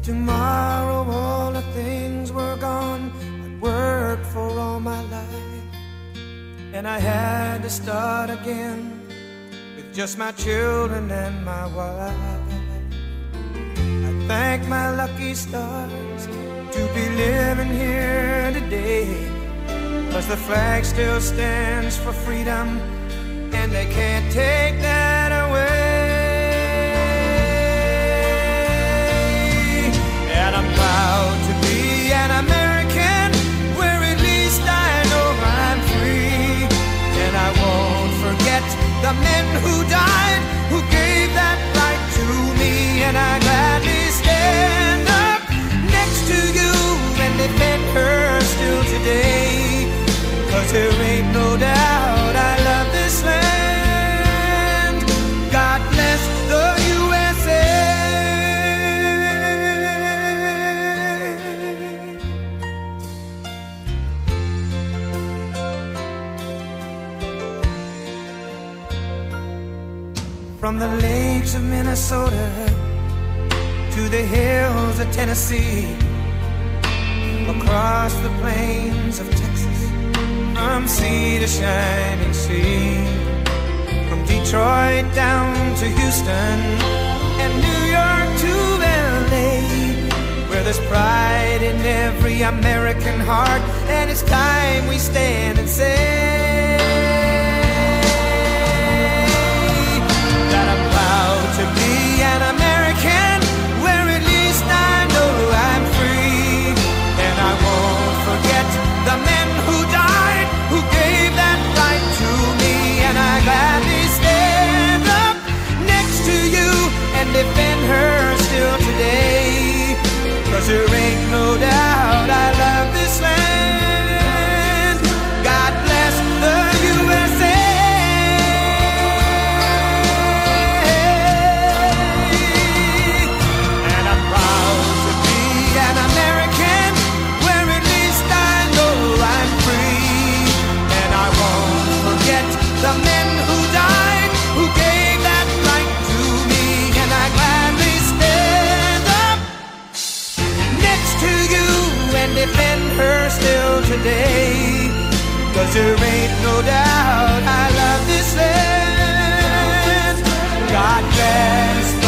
tomorrow all the things were gone I'd worked for all my life, and I had to start again with just my children and my wife. I thank my lucky stars to be living here today, 'cause the flag still stands for freedom, and they can't take that away. And I'm proud to be an American, where at least I know I'm free. And I won't forget the men who died, who gave that right to me. And I gladly stand up next to you and defend her still today, 'cause there ain't no doubt I love this land. God bless the U.S.A. From the lakes of Minnesota to the hills of Tennessee, across the plains of Texas, from sea to shining sea, from Detroit down to Houston and New York to L.A., where there's pride in every American heart, and it's time we stand and say that I'm proud to be an American, where at least I know I'm free. And I won't forget the men who died, who gave that right to me. And I gladly stand up next to you and defend her still today, 'cause there ain't no doubt I love this land. God bless the U.S.A. And I'm proud to be an American, where at least I know I'm free. And I won't forget the men who died, who gave that right to me. And I gladly stand up next to you and defend her still today, 'cause there ain't no doubt I love this land. God bless